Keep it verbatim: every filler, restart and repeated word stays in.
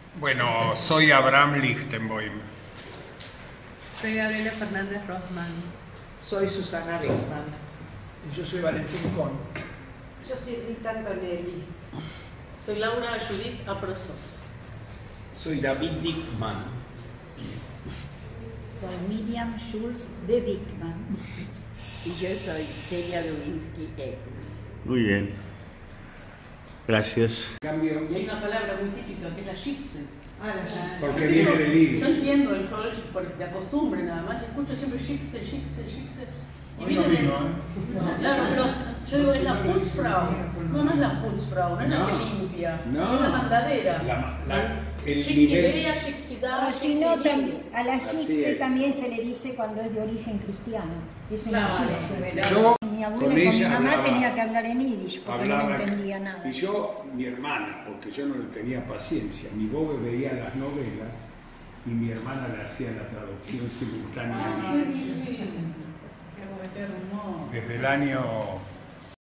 Bueno, soy Abraham Lichtenboim. Soy Gabriela Fernández Rothman. Soy Susana Rickman. Y yo soy Valentín Con. Yo soy Rita Antonelli. Soy Laura Judith Aproso. Soy David Dickman. Soy Miriam Schulz de Dickman. Y yo soy Celia Lewinsky Ekman. Muy bien. Gracias. Cambio. Y hay una palabra muy típica que es la shikse. Ah, la Porque viene del iris. Yo entiendo el college por de costumbre nada más, escucho siempre shikse, shikse, shikse. Y Hoy no viene de... vino, ¿eh? Claro, pero yo digo, es la Putzfrau. No, no es la Putzfrau, no es la que limpia. No. Es la mandadera. La, la, el Shixidea, nivel... shixidá, O si no, shixidí. tam- a la Así Shikse es. también se le dice cuando es de origen cristiano. Es una Claro, Shikse. Yo Mi abuela con con mi ella mamá hablaba- tenía que hablar en yiddish porque no hablaba- entendía nada. Y yo, mi hermana, porque yo no le tenía paciencia, mi bobe veía las novelas y mi hermana le hacía la traducción simultánea Ay, qué bien. Qué hermoso. Desde el año